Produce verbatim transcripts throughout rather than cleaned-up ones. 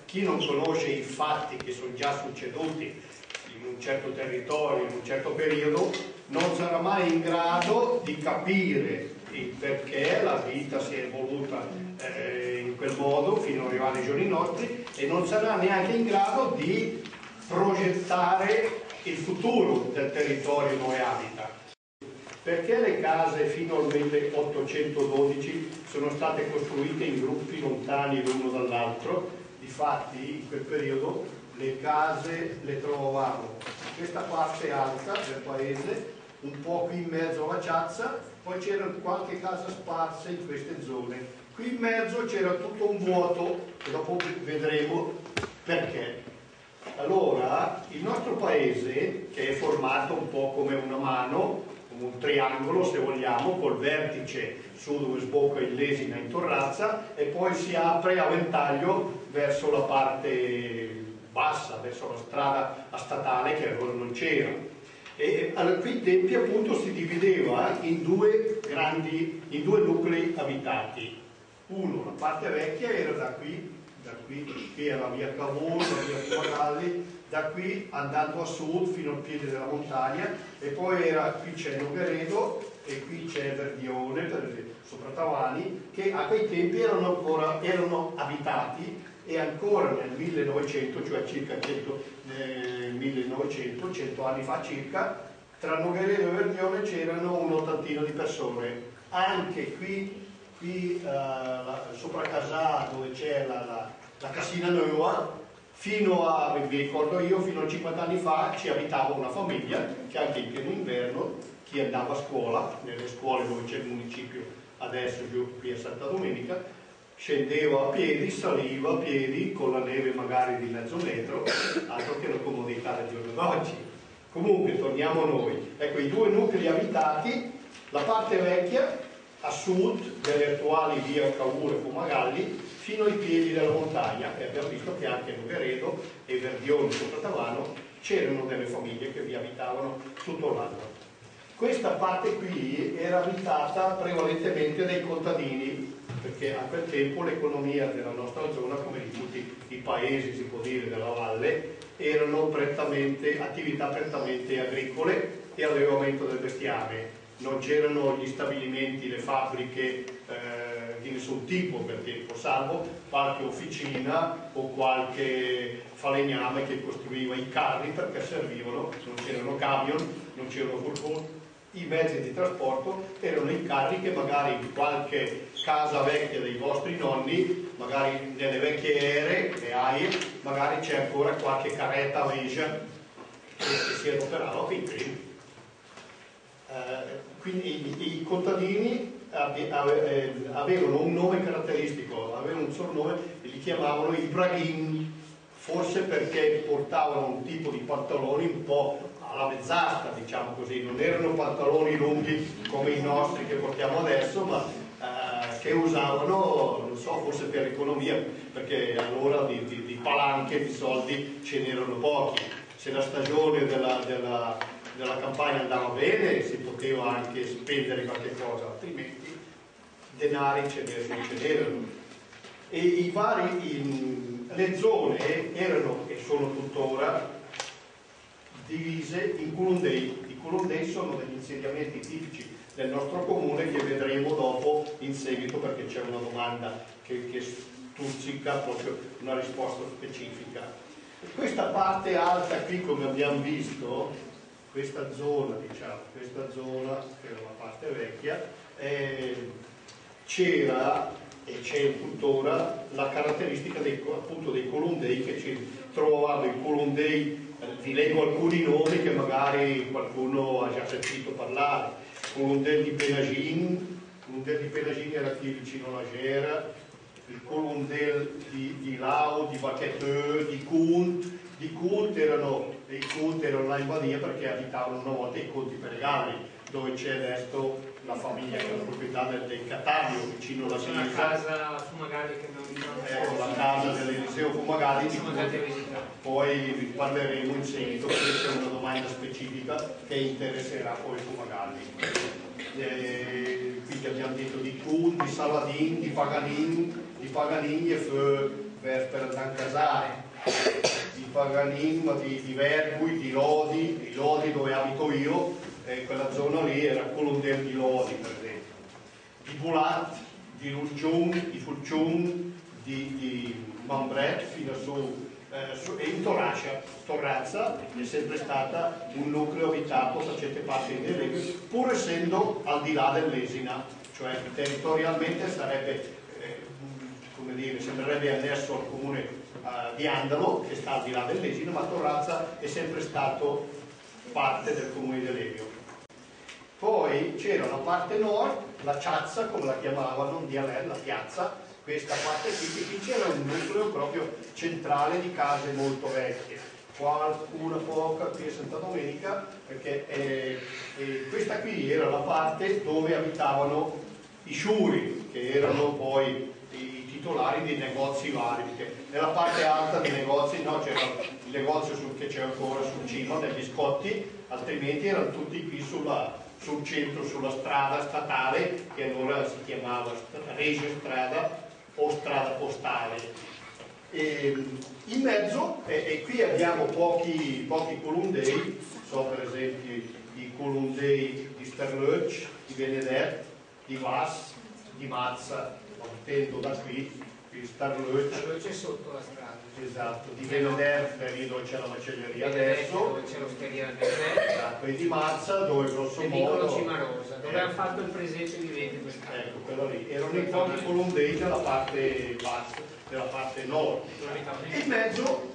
chi non conosce i fatti che sono già succeduti in un certo territorio, in un certo periodo, non sarà mai in grado di capire il perché la vita si è evoluta eh, in quel modo fino ad arrivare ai giorni nostri, e non sarà neanche in grado di progettare il futuro del territorio dove abita. Perché le case fino al milleottocentododici sono state costruite in gruppi lontani l'uno dall'altro? Difatti in quel periodo le case le trovavamo in questa parte alta del paese, un po' qui in mezzo alla piazza, poi c'era qualche casa sparsa in queste zone. Qui in mezzo c'era tutto un vuoto, e dopo vedremo perché. Allora, il nostro paese, che è formato un po' come una mano, come un triangolo se vogliamo, col vertice su dove sbocca il Lesina in Torrazza, e poi si apre a ventaglio verso la parte bassa, verso la strada statale che allora non c'era. E a quei tempi appunto si divideva in due grandi, in due nuclei abitati. Uno, la parte vecchia, era da qui, da qui, qui era via Cavour, via Fumagalli, da qui andando a sud fino al piede della montagna, e poi era, qui c'è Nogaredo e qui c'è Verdione, per sopra Tavani, che a quei tempi erano ancora erano abitati, e ancora nel millenovecento, cioè circa cento, nel millenovecento, cento anni fa circa, tra Nogaredo e Verdione c'erano un'ottantina di persone. Anche qui, qui uh, la, sopra Casà, dove c'è la, la, la Casina Nuova, fino a, vi ricordo io, fino a cinquanta anni fa ci abitava una famiglia che anche in pieno inverno, chi andava a scuola, nelle scuole dove c'è il municipio adesso giù qui a Santa Domenica, scendeva a piedi, saliva a piedi con la neve magari di mezzo metro, altro che la comodità del giorno d'oggi. Comunque torniamo a noi. Ecco, i due nuclei abitati, la parte vecchia a sud delle attuali via Cavour e Fumagalli fino ai piedi della montagna, e abbiamo visto che anche a Nogaredo e Verdione sopra Tavano c'erano delle famiglie che vi abitavano tutto l'anno. Questa parte qui era abitata prevalentemente dai contadini, perché a quel tempo l'economia della nostra zona, come di tutti i paesi si può dire della valle, erano prettamente attività prettamente agricole e allevamento del bestiame. Non c'erano gli stabilimenti, le fabbriche eh, di nessun tipo per tempo, salvo qualche officina o qualche falegname che costruiva i carri perché servivano, non c'erano camion, non c'erano furgoni, i mezzi di trasporto erano i carri che magari in qualche casa vecchia dei vostri nonni, magari nelle vecchie ere, le aie, magari c'è ancora qualche carretta Veja che, che si adoperava qui prima. Uh, quindi i, i contadini avevano un nome caratteristico, avevano un soprannome e li chiamavano i braghin, forse perché portavano un tipo di pantaloni un po' alla mezz'asta, diciamo così, non erano pantaloni lunghi come i nostri che portiamo adesso, ma uh, che usavano, non so, forse per economia, perché allora di, di, di palanche, di soldi ce n'erano pochi. Se la stagione della, della, della campagna andava bene si poteva anche spendere qualche cosa, altrimenti denari ce n'erano. E i vari, in, le zone erano, e sono tuttora, divise in culundei. I culundei sono degli insediamenti tipici del nostro comune che vedremo dopo in seguito, perché c'è una domanda che, che stuzzica proprio una risposta specifica. Questa parte alta qui, come abbiamo visto, questa zona, diciamo, questa zona, che era la parte vecchia, eh, c'era e c'è tuttora la caratteristica dei, appunto dei colundei, che ci trovavamo i colundei, eh, vi leggo alcuni nomi che magari qualcuno ha già sentito parlare. Colundel di Penagin, Colundel di Penagin era qui vicino alla Gera, il Colundel di, di Lau, di Vaqueteux, di Cunt. Di Cunt erano, i Cunt erano là in Badia perché abitavano una volta i Conti Peregali, dove c'è adesso la famiglia che è la proprietà del, del Catavio, vicino alla C'è la casa Fumagalli che abbiamo visto. Ecco, la casa dell'Eliseo Fumagalli, di cui poi vi parleremo in seguito, perché c'è una domanda specifica che interesserà poi Fumagalli. Eh, quindi abbiamo detto di Cunt, di Saladin, di Paganin, di Paganin e Feu, Vesper d'Ancasare, di Paganin, di, di Verbui, di Lodi, di Lodi dove abito io, eh, quella zona lì era Colondel di Lodi per esempio, di Bulat, di Luggium, di Fulcium, di, di Mambret fino su, eh, su e in Torrascia. Torrazza è sempre stata un nucleo abitato, facete parte in Deleghe, pur essendo al di là dell'Esina, cioè territorialmente sarebbe, eh, come dire, sembrerebbe annesso al comune eh, di Andalo, che sta al di là dell'Esina, ma Torrazza è sempre stato parte del comune di Deleghe. Poi c'era la parte nord, la Ciazza, come la chiamavano in dialetto, la piazza, questa parte qui, che qui c'era un nucleo proprio centrale di case molto vecchie, qualcuna poca qui a Santa Domenica, perché eh, eh, questa qui era la parte dove abitavano i sciuri, che erano poi i titolari dei negozi vari, perché nella parte alta dei negozi no, c'era il negozio sul, che c'è ancora sul cima degli Scotti, altrimenti erano tutti qui sulla, sul centro, sulla strada statale, che allora si chiamava Reggio Strada o strada postale. E, in mezzo, e, e qui abbiamo pochi, pochi colundei, so per esempio i colundei di Sterlöc, di Benedet, di Vas, di Mazza, partendo da qui, di Sterlöc. Sterlöc è sotto la strada. Esatto, di Benedet, lì dove c'è la macelleria adesso. Dove c'è l'osteria del Benedet. Esatto, e di Mazza, dove grosso e modo... Vicolo Cimarosa, dove eh, hanno fatto il presepe vivente quest'anno. Ecco, quello lì. Erano i pochi colundei della parte bassa, della parte nord. E in mezzo,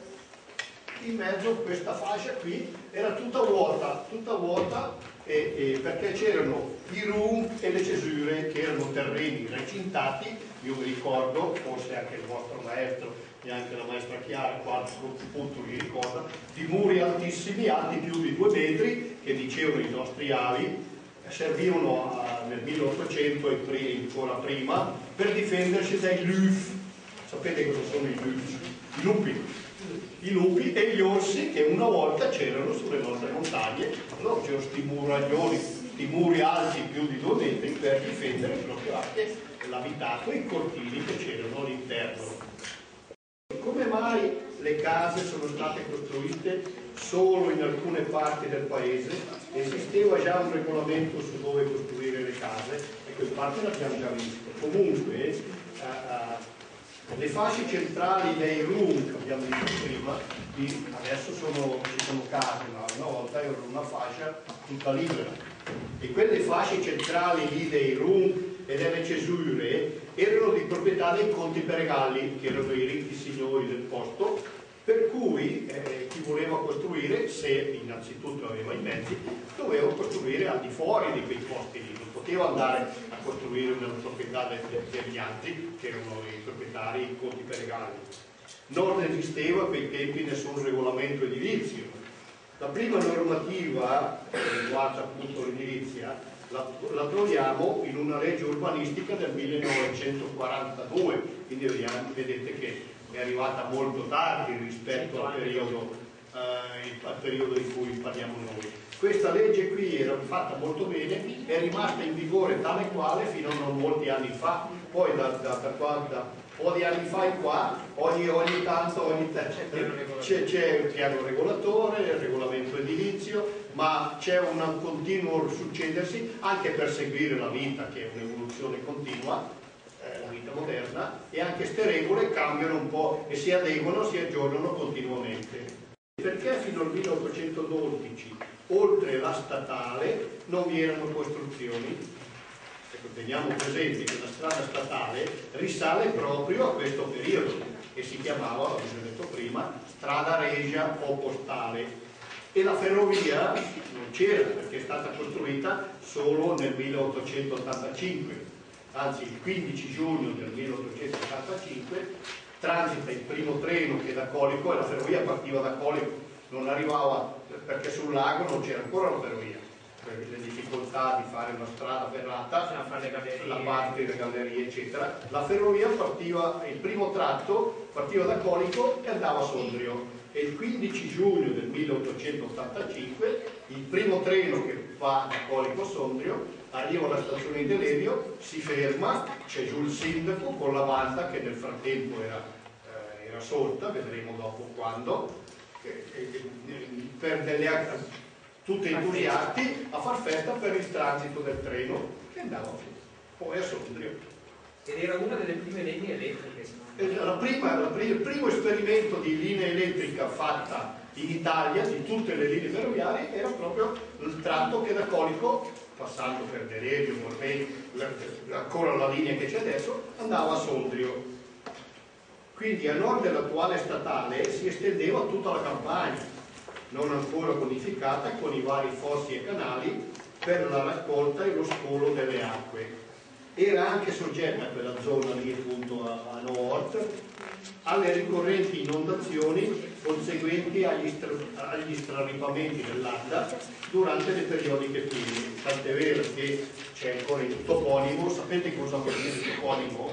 in mezzo questa fascia qui era tutta vuota, tutta vuota e, e perché c'erano i rum e le cesure, che erano terreni recintati. Io vi ricordo, forse anche il vostro maestro e anche la maestra Chiara, qualche punto li ricorda, di muri altissimi, alti più di due metri, che dicevano i nostri avi, servivano a, nel milleottocento e pri, ancora prima, per difendersi dai luf. Sapete cosa sono i luf? I lupi. I lupi e gli orsi che una volta c'erano sulle nostre montagne. Allora c'erano questi muraglioni, questi muri alti più di due metri per difendere proprio anche l'abitato e i cortili che c'erano all'interno. Come mai le case sono state costruite solo in alcune parti del paese? Esisteva già un regolamento su dove costruire le case, e quel parte l'abbiamo già visto. Comunque, eh, eh, le fasce centrali dei rum che abbiamo visto prima, di, adesso sono, ci sono case, ma una volta era una fascia tutta libera. E quelle fasce centrali lì dei rum e delle cesure erano di proprietà dei conti Peregalli, che erano i ricchi signori del posto, per cui eh, chi voleva costruire, se innanzitutto aveva i mezzi, doveva costruire al di fuori di quei posti lì, non poteva andare a costruire nella proprietà de, de, degli altri, che erano i proprietari, i conti Peregalli. Non esisteva a quei tempi nessun regolamento edilizio. La prima normativa che riguarda appunto l'edilizia La, la troviamo in una legge urbanistica del millenovecentoquarantadue, quindi vediamo, vedete che è arrivata molto tardi rispetto al periodo, eh, al periodo di cui parliamo noi. Questa legge qui era fatta molto bene, è rimasta in vigore tale quale fino a non molti anni fa, poi da, da, da, da, da un po' di anni fa in qua, ogni, ogni tanto ogni c'è il piano regolatore, il regolamento edilizio, ma c'è un continuo succedersi anche per seguire la vita, che è un'evoluzione continua, eh, la vita moderna, e anche queste regole cambiano un po' e si adeguano, si aggiornano continuamente. Perché fino al milleottocentododici, oltre la statale, non vi erano costruzioni? Ecco, teniamo presente che la strada statale risale proprio a questo periodo e si chiamava, l'abbiamo detto prima, strada regia o postale. E la ferrovia non c'era perché è stata costruita solo nel milleottocentottantacinque, anzi il quindici giugno del milleottocentottantacinque transita il primo treno che da Colico, e la ferrovia partiva da Colico, non arrivava perché sul lago non c'era ancora la ferrovia, per le difficoltà di fare una strada ferrata, la parte delle gallerie eccetera. La ferrovia partiva, il primo tratto partiva da Colico e andava a Sondrio. E il quindici giugno del milleottocentottantacinque il primo treno che va da Colico a Sondrio arriva alla stazione di Delevio, si ferma, c'è giù il sindaco con la banda che nel frattempo era eh, era sorta, vedremo dopo quando, eh, eh, per delle, tutti entusiasti a far festa per il transito del treno che andava poi a Sondrio. Ed era una delle prime linee elettriche. La prima, la prima, il primo esperimento di linea elettrica fatta in Italia, di tutte le linee ferroviarie, era proprio il tratto che da Colico, passando per Deredio, Morvei, ancora la linea che c'è adesso, andava a Sondrio. Quindi a nord dell'attuale statale si estendeva tutta la campagna, non ancora bonificata, con i vari fossi e canali per la raccolta e lo scolo delle acque. Era anche soggetta quella zona lì appunto a, a nord alle ricorrenti inondazioni conseguenti agli, stra, agli straripamenti dell'Adda durante le periodiche piene. Tant'è vero che c'è ancora il toponimo. Sapete cosa vuol dire il toponimo?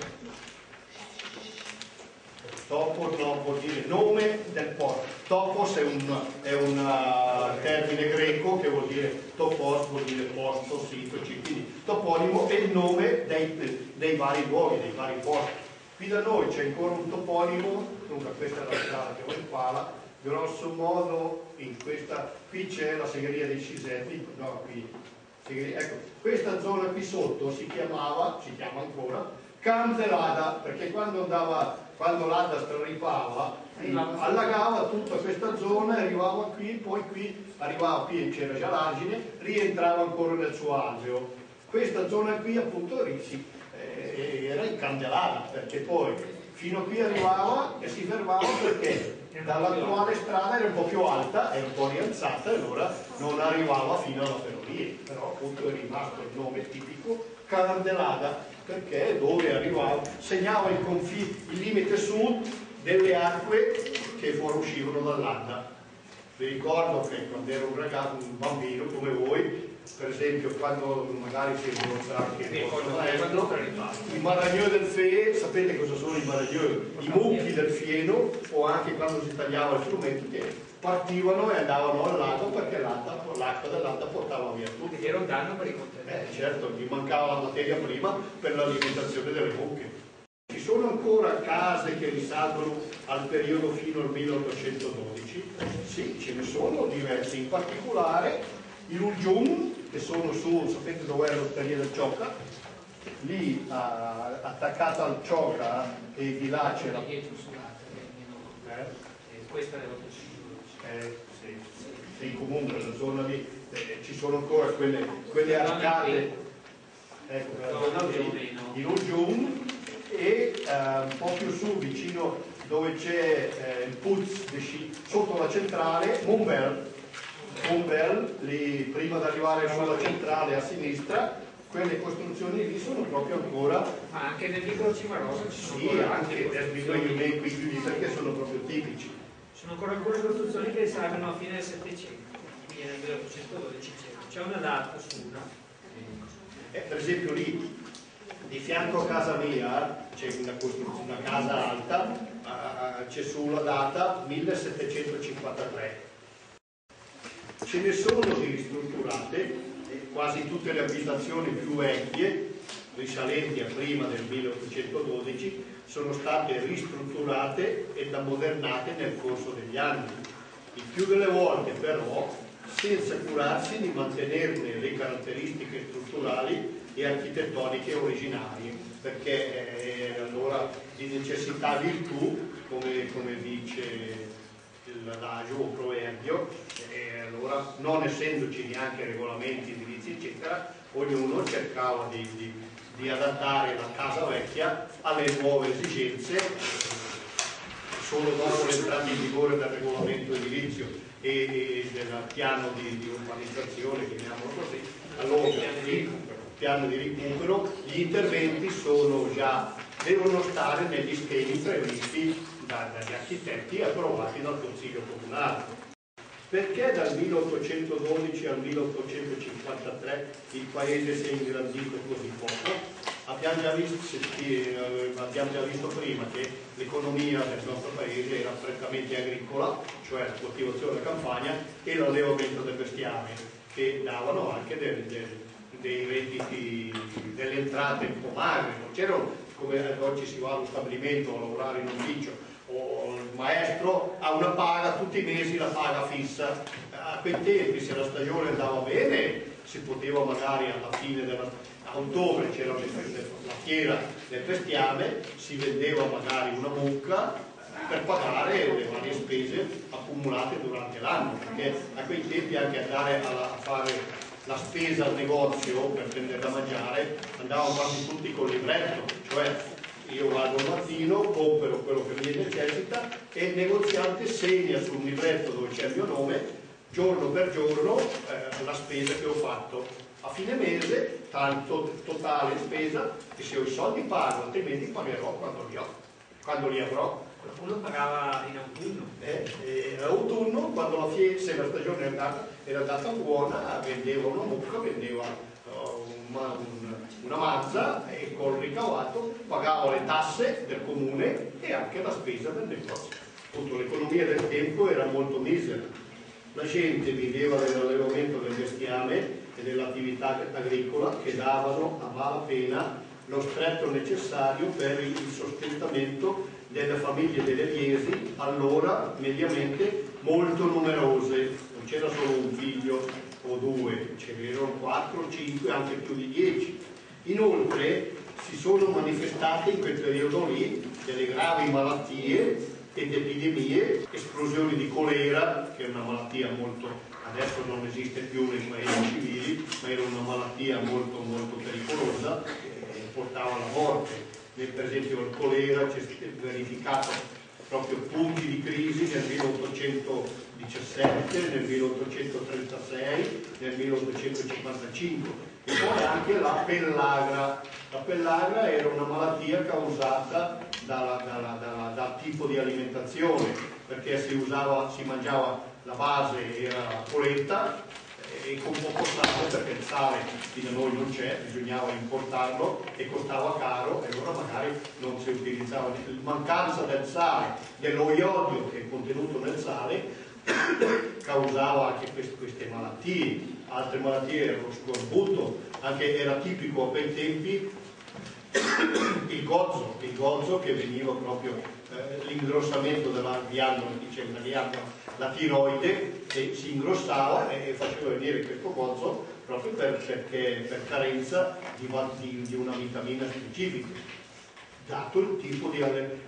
Topo no, vuol dire nome del posto. Topos è un, è un uh, termine greco che vuol dire topos, vuol dire posto, sito, quindi toponimo è il nome dei, dei vari luoghi, dei vari posti. Qui da noi c'è ancora un toponimo, dunque questa è la strada che va in Pala, grosso modo in questa, qui c'è la segheria dei Cisetti, no qui, segheria, ecco, questa zona qui sotto si chiamava, si chiama ancora, Canzelada, perché quando andava quando l'Adda straripava, allagava tutta questa zona e arrivava qui, poi qui arrivava qui, c'era già l'argine, rientrava ancora nel suo alveo. Questa zona qui appunto eh, era incandelata, perché poi fino a qui arrivava e si fermava perché dall'attuale strada era un po' più alta, era un po' rialzata e allora non arrivava fino alla ferrovia, però appunto è rimasto il nome tipico Candelada, perché è dove arrivava, segnava il, il limite sud delle acque che fuoriuscivano dall'Adda. Vi ricordo che quando ero un ragazzo, un bambino come voi, per esempio quando magari si ricorda anche il vostro maestro, i maragneux del Fee, sapete cosa sono i maragneux? I mucchi del fieno, o anche quando si tagliava il frumento, che partivano e andavano al lago perché l'acqua dell'Adda portava via tutto. Quindi era un danno per i contadini. Eh, certo, gli mancava la materia prima per l'alimentazione delle mucche. Ci sono ancora case che risalgono al periodo fino al milleottocentododici? Sì, ce ne sono diverse, in particolare i Lulgium, che sono su, sapete dov'è l'osteria del Ciocca? Lì ah, attaccata al Ciocca e di là c'era... Eh? Questa è Eh, sì, sì, comunque la zona lì eh, ci sono ancora quelle, quelle arcate, ecco, la zona lì, di Lulgium, e eh, un po' più su, vicino dove c'è eh, il Puz, sotto la centrale, Montbel, Montbel, lì prima di arrivare sulla centrale a sinistra, quelle costruzioni lì sono proprio ancora... Ma anche nel piccolo Cimarosa ci sono sì, ancora anche nel piccolo Cimarosa qui più lì perché sono proprio tipici. Sono ancora alcune costruzioni che risalgono a fine del Settecento, quindi nel milleottocentododici c'è una data su una. Eh, per esempio lì, di fianco a casa mia, c'è una, una casa alta, uh, c'è sulla data millesettecentocinquantatré. Ce ne sono di ristrutturate, eh, quasi tutte le abitazioni più vecchie, risalenti a prima del milleottocentododici, sono state ristrutturate ed ammodernate nel corso degli anni. Il più delle volte però senza curarsi di mantenerne le caratteristiche strutturali e architettoniche originarie, perché eh, allora di necessità virtù, come, come dice l'adagio o proverbio, e allora non essendoci neanche regolamenti edilizi eccetera, ognuno cercava di, di, di adattare la casa vecchia alle nuove esigenze. Solo dopo l'entrata in vigore del regolamento edilizio e, e del piano di, di urbanizzazione, chiamiamolo così, allora il piano di recupero, gli interventi sono già, devono stare negli schemi previsti da, dagli architetti e approvati dal Consiglio Comunale. Perché dal milleottocentododici al milleottocentocinquantatré il paese si è ingrandito così poco? Abbiamo già visto, eh, abbiamo già visto prima che l'economia del nostro paese era prettamente agricola, cioè la coltivazione della campagna e l'allevamento del bestiame, che davano anche del, del, dei redditi, delle entrate un po' magre. Non c'erano come oggi si va allo stabilimento a lavorare in ufficio o il maestro ha una paga, tutti i mesi la paga fissa. A quei tempi, se la stagione andava bene, si poteva magari alla fine della, a ottobre c'era la fiera del bestiame, si vendeva magari una mucca per pagare le varie spese accumulate durante l'anno, perché a quei tempi anche andare a fare la spesa al negozio per prendere da mangiare andavano quasi tutti col libretto, cioè io vado al mattino, compro quello che mi necessita e il negoziante segna sul libretto dove c'è il mio nome giorno per giorno eh, la spesa che ho fatto. A fine mese tanto totale spesa, e se ho i soldi pago, altrimenti pagherò quando li ho, quando li avrò. Qualcuno pagava in autunno. Eh, eh, autunno, quando la fiera, se la stagione era andata, era andata buona, vendeva una mucca, vendeva uh, una, un, una mazza e col ricavato pagava le tasse del comune e anche la spesa del negozio. Appunto, l'economia del tempo era molto misera. La gente viveva dell'allevamento del bestiame e dell'attività agricola che davano a malapena lo stretto necessario per il sostentamento delle famiglie delle Liesi, allora mediamente molto numerose. Non c'era solo un figlio o due, ce n'erano quattro, cinque, anche più di dieci. Inoltre si sono manifestate in quel periodo lì delle gravi malattie ed epidemie, esplosioni di colera, che è una malattia molto, adesso non esiste più nei paesi civili, ma era una malattia molto molto pericolosa che portava alla morte. Per esempio il colera c'è verificato proprio punti di crisi nel milleottocentodiciassette, nel milleottocentotrentasei, nel milleottocentocinquantacinque, e poi anche la pellagra. La pellagra era una malattia causata dalla, dalla, dalla, dal tipo di alimentazione, perché si usava, si mangiava, la base era la polenta e con poco sale, perché il sale qui da noi non c'è, bisognava importarlo e costava caro, e allora magari non si utilizzava. La mancanza del sale, dello iodio che è contenuto nel sale causava anche queste, queste malattie. Altre malattie erano lo scorbuto, anche era tipico a quei tempi il gozzo, il gozzo che veniva proprio eh, l'ingrossamento della ghiandola, dicevo, la ghiandola, la tiroide, e si ingrossava e faceva venire questo gozzo proprio per, perché, per carenza di, di, di una vitamina specifica, dato il tipo di,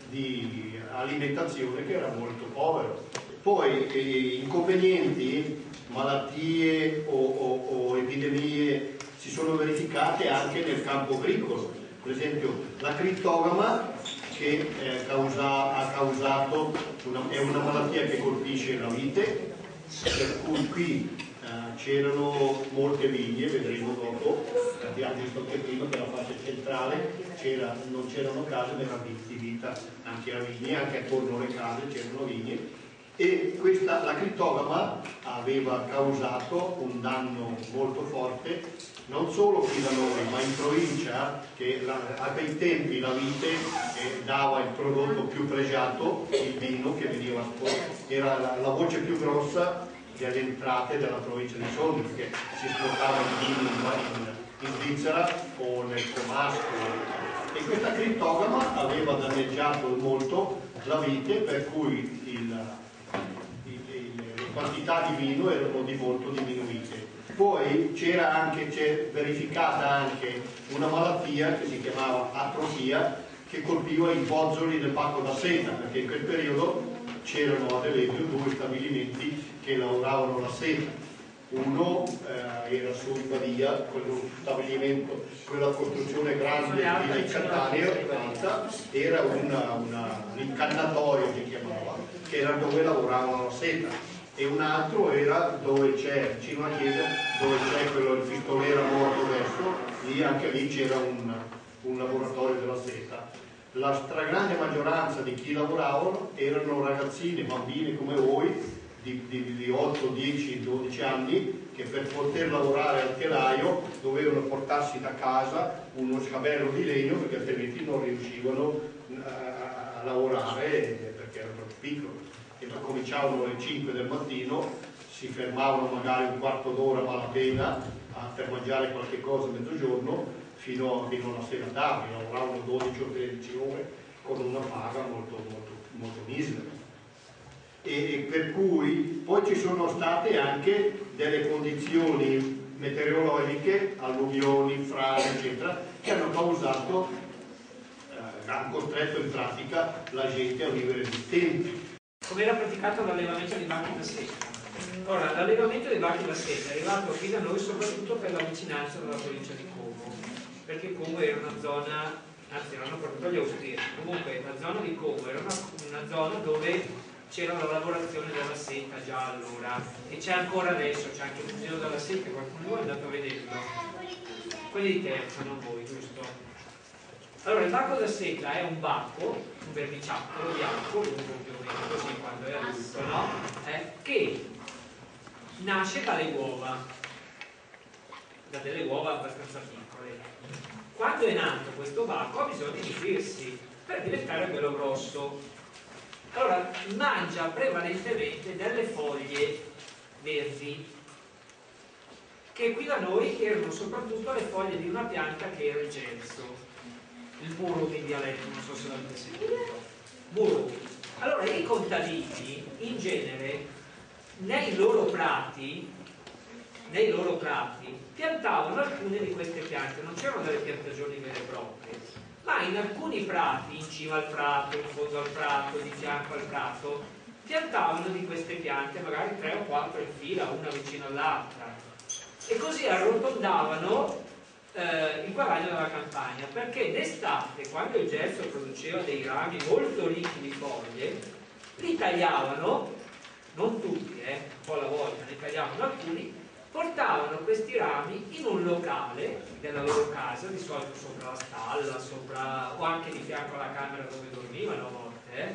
di alimentazione che era molto povero. Poi eh, inconvenienti, malattie o, o, o epidemie si sono verificate anche nel campo agricolo. Per esempio la crittogama, che eh, causa, ha causato una, è una malattia che colpisce la vite, per cui qui eh, c'erano molte vigne, vedremo dopo, abbiamo visto anche prima che la fascia centrale non c'erano case, ma era di vita anche a vigne, anche attorno alle case c'erano vigne, e questa, la crittogama aveva causato un danno molto forte non solo qui da noi, ma in provincia, che la, a quei tempi la vite eh, dava il prodotto più pregiato, il vino che veniva era la, la voce più grossa delle entrate della provincia di Sondrio, perché si esportava il vino in, in Svizzera o nel Comasco, e questa crittogama aveva danneggiato molto la vite, per cui il, il, il, le quantità di vino erano di molto diminuite. Poi c'era anche, c'è verificata anche una malattia che si chiamava atrofia, che colpiva i bozzoli del pacco da seta, perché in quel periodo c'erano ad esempio due stabilimenti che lavoravano la seta. Uno eh, era su in Badia, quello stabilimento, quella costruzione grande di Catania, alta, era una, una, un incannatorio si chiamava, che era dove lavoravano la seta. E un altro era dove c'è, vicino alla chiesa, dove c'è quello, il pistolero morto adesso, lì anche lì c'era un, un laboratorio della seta. La stragrande maggioranza di chi lavoravano erano ragazzini, bambini come voi, di, di, di otto, dieci, dodici anni, che per poter lavorare al telaio dovevano portarsi da casa uno scabello di legno, perché altrimenti non riuscivano a, a lavorare, perché erano troppo piccoli. E cominciavano alle cinque del mattino, si fermavano magari un quarto d'ora a malapena a, per mangiare qualche cosa a mezzogiorno fino, fino alla sera tardi, lavoravano dodici o tredici ore con una paga molto, molto, molto misero. E, e per cui poi ci sono state anche delle condizioni meteorologiche, alluvioni, frane, eccetera, che hanno causato, eh, hanno costretto in pratica la gente a vivere di stenti. Come era praticato l'allevamento di vacche da seta? Ora, l'allevamento dei vacche da seta è arrivato qui da noi soprattutto per la vicinanza della provincia di Como, perché Como era una zona, anzi erano proprio gli austriaci, comunque la zona di Como era una, una zona dove c'era la lavorazione della seta già allora, e c'è ancora adesso, c'è anche il museo della seta, qualcuno di voi è andato a vederlo? Quelli di terza, non voi, giusto? Allora, il bacco da seta è un bacco, un verniciattolo bianco, lungo più o meno così quando è adulto, no? Eh, che nasce dalle uova, da delle uova abbastanza piccole. Quando è nato questo bacco ha bisogno di nutrirsi per diventare bello grosso. Allora, mangia prevalentemente delle foglie verdi, che qui da noi erano soprattutto le foglie di una pianta che era il gelso, il muro in dialetto, non so se l'avete sentito. Muro. Allora, i contadini in genere nei loro prati, nei loro prati piantavano alcune di queste piante, non c'erano delle piantagioni vere e proprie, ma in alcuni prati, in cima al prato, in fondo al prato, di fianco al prato, piantavano di queste piante, magari tre o quattro in fila, una vicino all'altra, e così arrotondavano eh, il guadagno della campagna, perché d'estate, quando il gelso produceva dei rami molto ricchi di foglie, li tagliavano, non tutti, eh, un po' alla volta, ne tagliavano alcuni, portavano questi rami in un locale della loro casa, di solito sopra la stalla, sopra, o anche di fianco alla camera dove dormivano a volte, eh,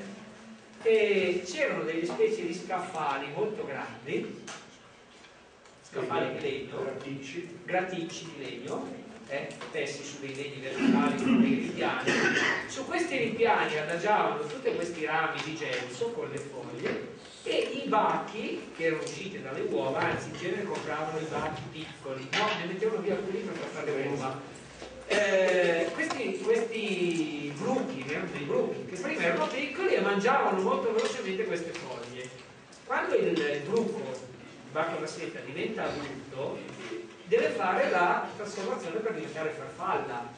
e c'erano delle specie di scaffali molto grandi, scaffali di legno, graticci, graticci di legno, eh, tessi su dei legni verticali con dei ripiani. Su questi ripiani adagiavano tutti questi rami di gelso con le foglie, e i bacchi che erano usciti dalle uova, anzi in genere compravano i bacchi piccoli, no? Ne mettevano via quelli per fare le uova. Eh, questi, questi bruchi, erano dei bruchi che prima erano piccoli e mangiavano molto velocemente queste foglie. Quando il, il bruco, il bacco da seta, diventa adulto, deve fare la trasformazione per diventare farfalla.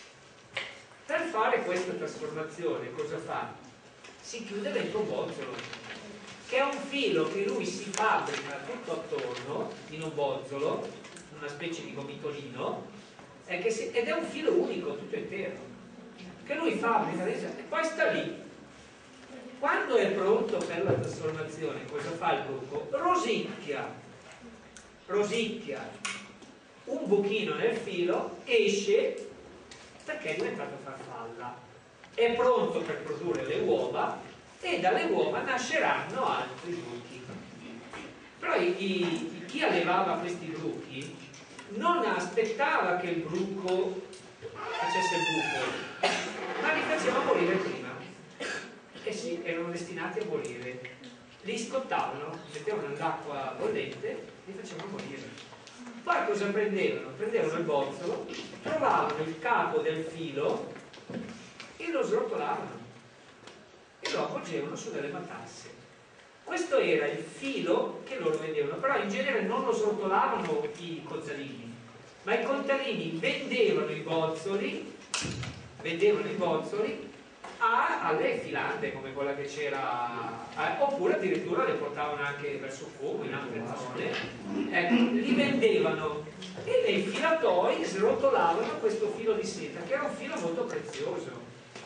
Per fare questa trasformazione cosa fa? Si chiude dentro un bozzolo, che è un filo che lui si fabbrica tutto attorno in un bozzolo, una specie di gomitolino, eh, che si, ed è un filo unico, tutto intero, che lui fabbrica e poi sta lì. Quando è pronto per la trasformazione, cosa fa il bruco? Rosicchia, rosicchia un buchino nel filo, esce perché è diventato farfalla, è pronto per produrre le uova, e dalle uova nasceranno altri bruchi. Però i, i, chi allevava questi bruchi non aspettava che il bruco facesse il buco, ma li faceva morire prima. E sì, erano destinati a morire. Li scottavano, mettevano nell'acqua bollente, li facevano morire. Poi cosa prendevano? Prendevano il bozzolo, trovavano il capo del filo e lo srotolavano e lo appoggiavano su delle matasse. Questo era il filo che loro vendevano, però in genere non lo srotolavano i contadini, ma i contadini vendevano i bozzoli, vendevano i bozzoli a, alle filande come quella che c'era, eh, oppure addirittura le portavano anche verso Como, in altre zone, ecco, li vendevano e nei filatoi srotolavano questo filo di seta, che era un filo molto prezioso.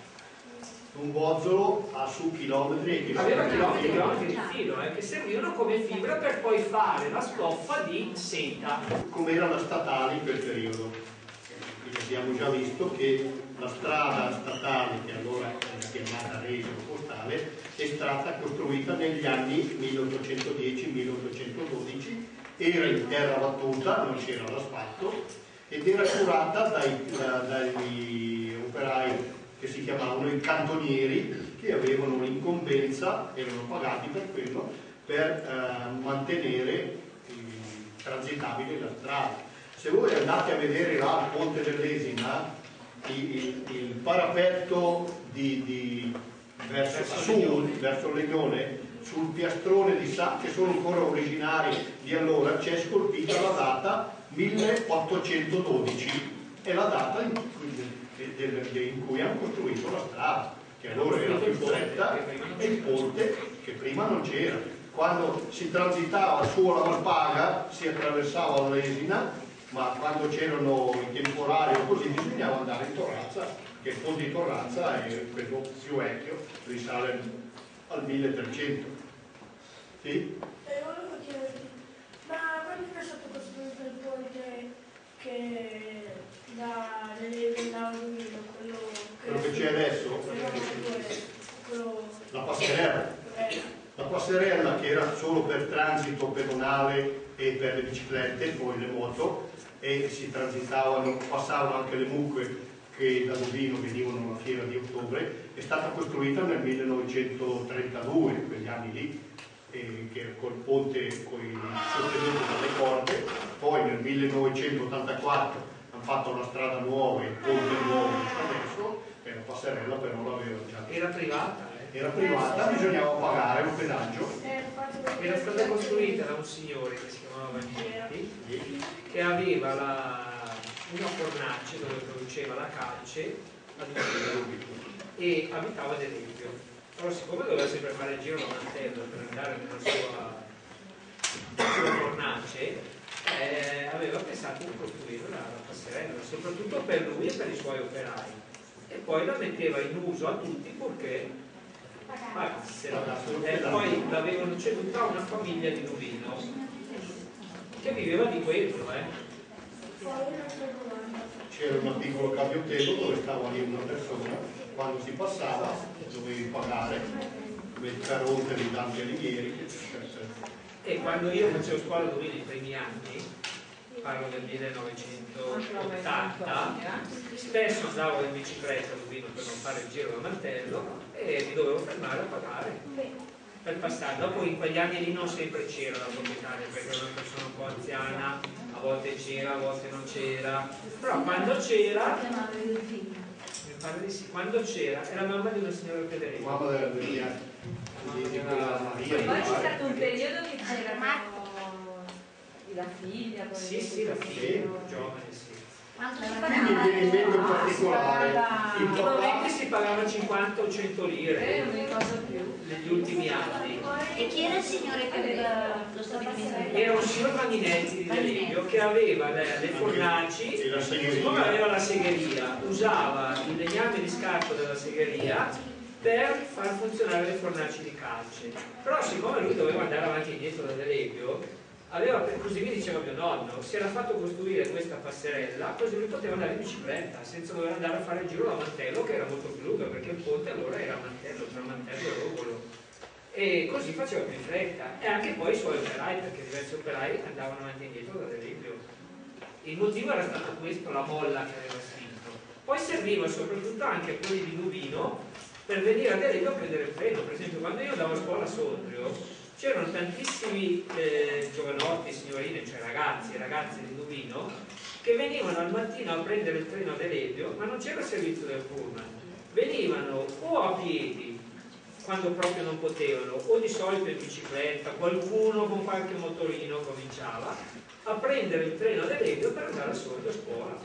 Un bozzolo ha su chilometri e chilometri. Aveva chilometri e chilometri di filo, eh, che servivano come fibra per poi fare la stoffa di seta. Come era la statale in quel periodo. Quindi abbiamo già visto che la strada statale, che allora era chiamata Reggio Postale, è stata costruita negli anni milleottocentodieci milleottocentododici, era in terra battuta, non c'era l'asfalto, ed era curata dai, da, dagli operai che si chiamavano i cantonieri, che avevano l'incombenza, erano pagati per quello, per eh, mantenere eh, transitabile la strada. Se voi andate a vedere là al Ponte dell'Esina, il, il, il parapetto di, di, verso, verso, su, verso Legnone, sul piastrone di Sa, che sono ancora originari di allora, c'è scolpita la data milleottocentododici, è la data in cui, in cui hanno costruito la strada, che allora era più stretta, e il ponte che prima non c'era. Quando si transitava su alla Malpaga si attraversava l'Esina, ma quando c'erano i temporali o così bisognava andare in Torrazza, che il ponte di Torrazza è quello più vecchio, risale al milletrecento. Sì? E volevo chiederti, ma quando è stato costruito il ponte che da Duino, quello che, quello che c'è adesso? Quello... La passerella. La passerella, che era solo per transito pedonale e per le biciclette, poi le moto, e si transitavano, passavano anche le mucche che da Duino venivano alla fiera di ottobre, è stata costruita nel millenovecentotrentadue, quegli anni lì, e che col ponte sostenuto dalle corde. Poi nel millenovecentottantaquattro hanno fatto una strada nuova, il ponte nuovo adesso, e la passerella però l'aveva già. Era privata? Eh? Era privata, bisognava pagare un pedaggio. Era stata costruita da un signore che si chiamava Vangetti, che aveva la, una fornace dove produceva la calce ad Udine e abitava ad Esempio. Allora, siccome doveva sempre fare il giro da mantello per andare nella sua, sua fornace, eh, aveva pensato di costruire la, la passerella, soprattutto per lui e per i suoi operai, e poi la metteva in uso a tutti purché pagassero. E poi l'avevano ceduta a una famiglia di Duino che viveva di quello. Eh. C'era un piccolo capiottello dove stava lì una persona, quando si passava dovevi pagare il caronte di tanti alighieri. E quando io facevo scuola a Duino i primi anni, parlo del millenovecentottanta, spesso andavo in bicicletta a Duino per non fare il giro da mantello e mi dovevo fermare a pagare per passare. Dopo in quegli anni lì non sempre c'era la proprietaria, perché era una persona un po' anziana, a volte c'era, a volte non c'era, però quando c'era, mi pare di sì, quando c'era, era mamma di una signora Federica. Mamma della Maria. Poi c'è stato un periodo che c'era la figlia. Sì, sì, la figlia, giovane, sì. Quindi mi viene in mente un particolare. Il Probabilmente si pagava cinquanta o cento lire Eh, non mi ricordo più. negli ultimi anni. E chi era il signore che aveva lo stabilimento? Era un signor Vanninetti di Delegio che aveva le, le fornaci, siccome aveva la segheria, usava il legname di scarto della segheria per far funzionare le fornaci di calce. Però siccome lui doveva andare avanti e indietro da Delegio, aveva, così mi diceva mio nonno, si era fatto costruire questa passerella così lui poteva andare in bicicletta senza dover andare a fare il giro da mantello, che era molto più lungo, perché il ponte allora era a mantello, tra mantello e rogolo, e così faceva più in fretta. E anche poi i suoi operai, perché diversi operai andavano avanti e indietro da Delegio. Il motivo era stato questo, la molla che aveva scritto. Poi serviva soprattutto anche a quelli di Duvino per venire a Delegio a prendere il treno. Per esempio, quando io andavo a scuola a Sondrio c'erano tantissimi eh, giovanotti, signorine, cioè ragazzi e ragazze di Duvino, che venivano al mattino a prendere il treno a Delegio, ma non c'era il servizio del pullman. Venivano o a piedi, quando proprio non potevano, o di solito in bicicletta, qualcuno con qualche motorino cominciava a prendere il treno a Delegio per andare al solito a scuola.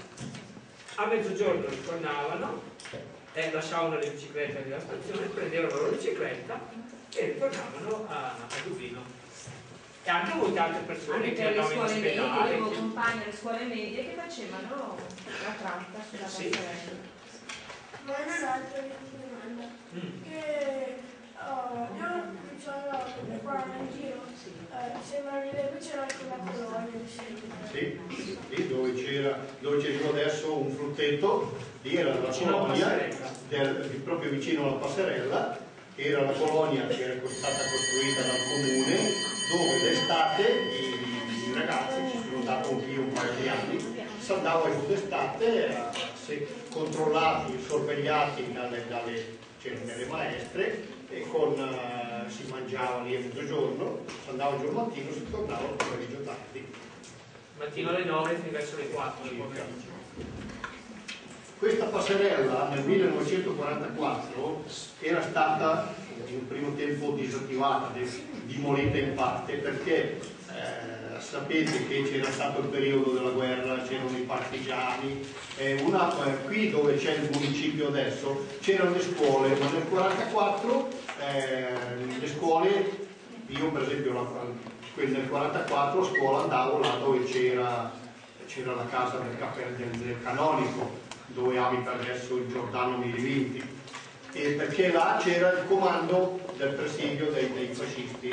A mezzogiorno ritornavano, eh, lasciavano le biciclette nella stazione, prendevano la loro bicicletta e ritornavano a, a Dublino. E anche molte altre persone Anche che per le andavano in scuole medie, ospedale. avevo compagni alle scuole medie che facevano la tratta sulla Sì. passerella. Ma è un'altra domanda. Mm. Che oh, io mi sono qua in giro, eh, sembra che c'era anche una colonia. Sì, sì, dove c'era, dove c'è adesso un frutteto, lì era la colonia, del, proprio vicino alla passerella. Era la colonia che era stata costruita dal comune, dove d'estate i, i ragazzi, ci sono stato anch'io un paio di anni, si andava giù d'estate, controllati, sorvegliati dalle, dalle, cioè, dalle maestre, e con, uh, si mangiava lì a mezzogiorno, si andava giù al mattino, si tornava al pomeriggio tardi. Mattino alle nove fino verso le quattro del pomeriggio. Questa passerella nel millenovecentoquarantaquattro era stata in un primo tempo disattivata, dimolita in parte, perché eh, sapete che c'era stato il periodo della guerra, c'erano i partigiani, eh, una, eh, qui dove c'è il municipio adesso c'erano le scuole, ma nel millenovecentoquarantaquattro eh, le scuole, io per esempio la, nel millenovecentoquarantaquattro a scuola andavo là dove c'era c'era la casa del, del, del canonico, dove abita adesso il Giordano Milivinti, e perché là c'era il comando del presidio dei, dei fascisti.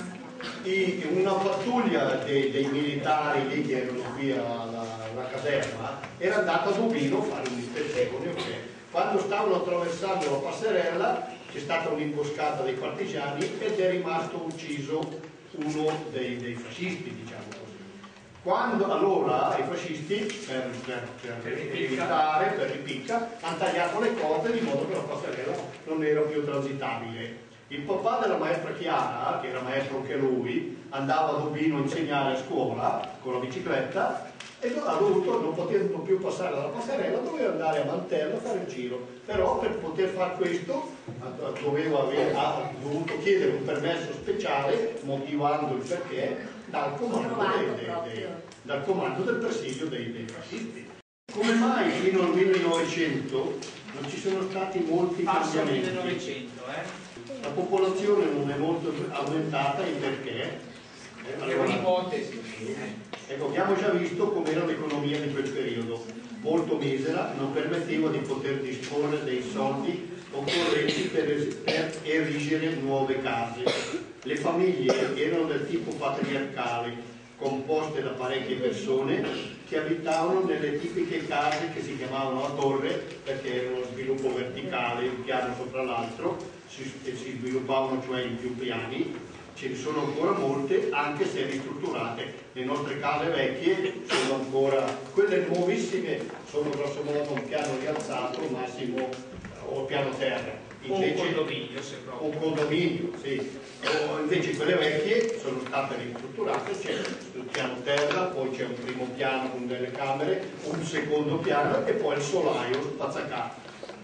E una pattuglia dei, dei militari lì che erano qui alla, alla caserma era andata a Dubino a fare un'ispezione. Okay. Quando stavano attraversando la passerella c'è stata un'imboscata dei partigiani ed è rimasto ucciso uno dei, dei fascisti, diciamo così. Quando allora i fascisti, per, per, per, per evitare, per ripicca, hanno tagliato le corde di modo che la passerella non era più transitabile. Il papà della maestra Chiara, che era maestro anche lui, andava a Dubino a insegnare a scuola con la bicicletta e ha dovuto, non potendo più passare dalla passerella, doveva andare a Mantello a fare il giro. Però per poter fare questo doveva aver, ha dovuto chiedere un permesso speciale, motivando il perché, dal comando, dei, dei, dei, dal comando del presidio dei, dei fascisti. Come mai fino al millenovecento non ci sono stati molti Passo al cambiamenti? millenovecento, eh? La popolazione non è molto aumentata, e perché? Eh, È allora, un'ipotesi. ecco, abbiamo già visto com'era l'economia di quel periodo, molto misera, non permetteva di poter disporre dei soldi occorrenti per, per erigere nuove case. Le famiglie erano del tipo patriarcale, composte da parecchie persone che abitavano nelle tipiche case che si chiamavano a torre, perché erano sviluppo verticale, un piano sopra l'altro, si, si sviluppavano cioè in più piani. Ce ne sono ancora molte, anche se ristrutturate. Le nostre case vecchie sono ancora, quelle nuovissime sono grosso modo un piano rialzato, massimo, o piano terra. Un condominio, se proprio. Un condominio, sì. O invece quelle vecchie sono state ristrutturate, c'è il piano terra, poi c'è un primo piano con delle camere, un secondo piano e poi il solaio spazzacato.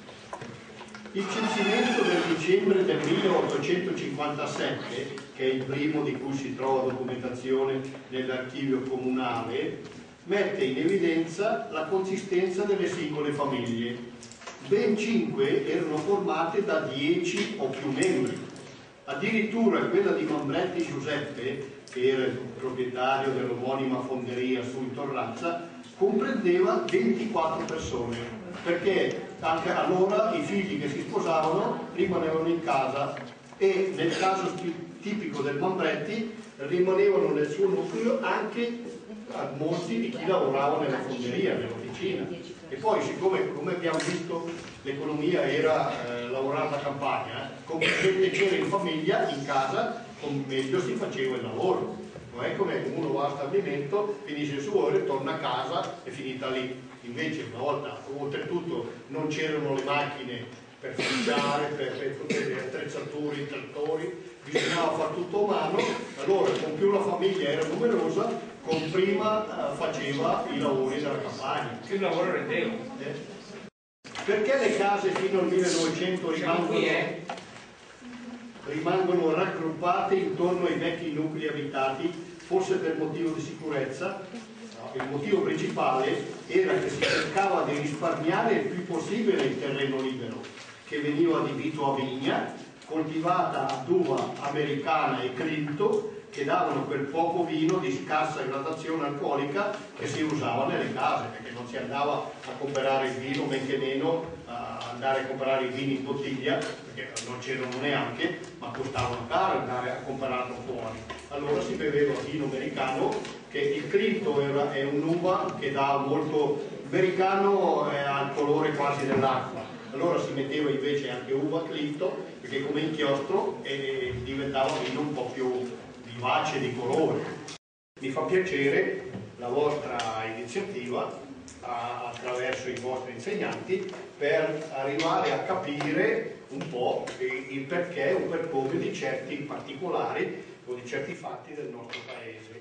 Il censimento del dicembre del milleottocentocinquantasette, che è il primo di cui si trova documentazione nell'archivio comunale, mette in evidenza la consistenza delle singole famiglie. Ben cinque erano formate da dieci o più membri. Addirittura quella di Mambretti Giuseppe, che era il proprietario dell'omonima fonderia su in Torrazza, comprendeva ventiquattro persone, perché anche allora i figli che si sposavano rimanevano in casa e nel caso tipico del Mambretti rimanevano nel suo nucleo anche molti di chi lavorava nella fonderia, nell'officina. E poi, siccome, come abbiamo visto, l'economia era eh, lavorare alla campagna, come c'era in famiglia, in casa, con meglio si faceva il lavoro. Non è come uno va a stabilimento, finisce il suo ore, torna a casa, è finita lì. Invece una volta, oltretutto, non c'erano le macchine per fisciare, per, per tutte le attrezzature, i trattori, bisognava fare tutto a mano. Allora, con più la famiglia era numerosa, con prima eh, faceva i lavori della campagna. Che lavoro rendeva? Eh? Perché le case fino al millenovecento rimangono, rimangono raggruppate intorno ai vecchi nuclei abitati, forse per motivo di sicurezza? Il motivo principale era che si cercava di risparmiare il più possibile il terreno libero, che veniva adibito a vigna, coltivata ad uva americana e clinto, che davano quel poco vino di scarsa gradazione alcolica che si usava nelle case, perché non si andava a comprare il vino, men che meno a andare a comprare i vini in bottiglia, perché non c'erano neanche, ma costavano caro andare a comprarlo fuori. Allora si beveva vino americano, che il clinto era, è un'uva che dà molto, americano eh, ha il colore quasi dell'acqua. Allora si metteva invece anche uva clinto, perché come inchiostro eh, diventava vino un po' più vivace di colore. Mi fa piacere la vostra iniziativa a, attraverso i vostri insegnanti per arrivare a capire un po' il perché o per come di certi particolari o di certi fatti del nostro paese.